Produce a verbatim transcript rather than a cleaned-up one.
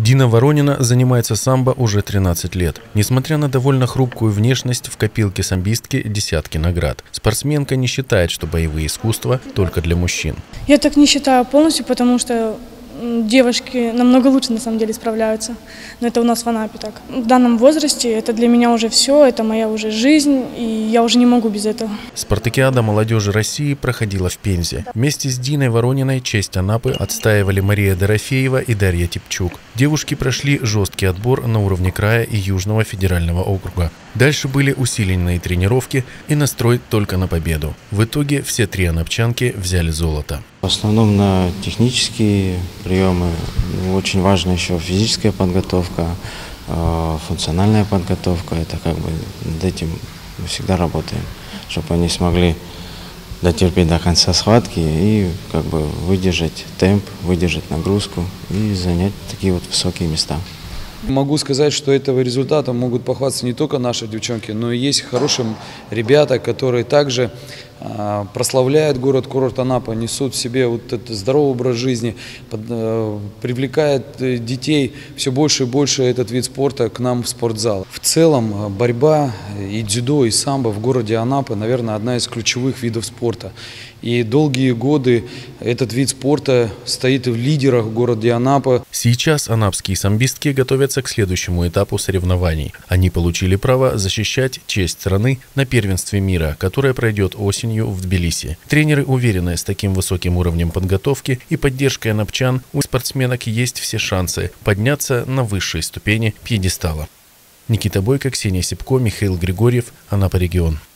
Дина Воронина занимается самбо уже тринадцать лет. Несмотря на довольно хрупкую внешность, в копилке самбистки десятки наград. Спортсменка не считает, что боевые искусства только для мужчин. Я так не считаю полностью, потому что девушки намного лучше на самом деле справляются. Но это у нас в Анапе так. В данном возрасте это для меня уже все, это моя уже жизнь, и я уже не могу без этого. Спартакиада молодежи России проходила в Пензе. Вместе с Диной Ворониной честь Анапы отстаивали Мария Дорофеева и Дарья Типчук. Девушки прошли жесткий отбор на уровне края и Южного федерального округа. Дальше были усиленные тренировки и настрой только на победу. В итоге все три анапчанки взяли золото. В основном на технические приемы. Очень важна еще физическая подготовка, функциональная подготовка. Это как бы над этим мы всегда работаем, чтобы они смогли дотерпеть до конца схватки и как бы выдержать темп, выдержать нагрузку и занять такие вот высокие места. Могу сказать, что этого результата могут похвастаться не только наши девчонки, но и есть хорошие ребята, которые также э, прославляют город-курорт Анапа, несут в себе вот этот здоровый образ жизни, под, э, привлекают детей все больше и больше этот вид спорта к нам в спортзал. В целом борьба и дзюдо, и самбо в городе Анапа, наверное, одна из ключевых видов спорта. И долгие годы этот вид спорта стоит в лидерах в городе Анапа. Сейчас анапские самбистки готовятся к следующему этапу соревнований. Они получили право защищать честь страны на первенстве мира, которое пройдет осенью в Тбилиси. Тренеры уверены, с таким высоким уровнем подготовки и поддержкой анапчан у спортсменок есть все шансы подняться на высшие ступени пьедестала. Никита Бойко, Ксения Сипко, Михаил Григорьев, Анапа регион.